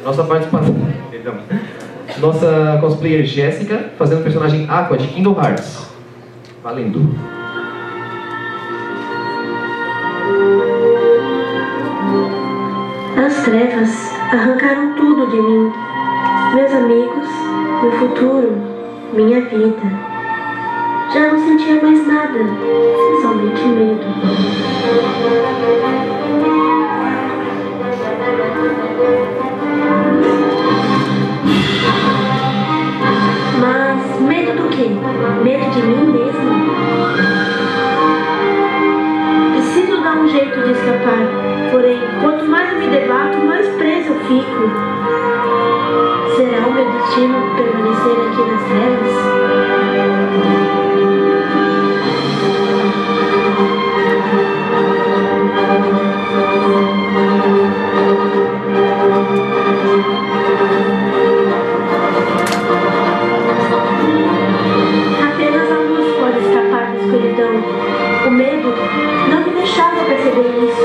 Nossa participação. Perdão. Nossa cosplayer Jéssica fazendo o personagem Aqua de Kingdom Hearts. Valendo. As trevas arrancaram tudo de mim. Meus amigos, meu futuro, minha vida. Já não sentia mais nada, somente medo. Mas medo do quê? Medo de mim mesmo? Preciso dar um jeito de escapar. Porém, quanto mais eu me debato, mais preso eu fico. Será o meu destino permanecer aqui nas trevas? Apenas a luz pode escapar da escuridão. O medo não me deixava perceber isso.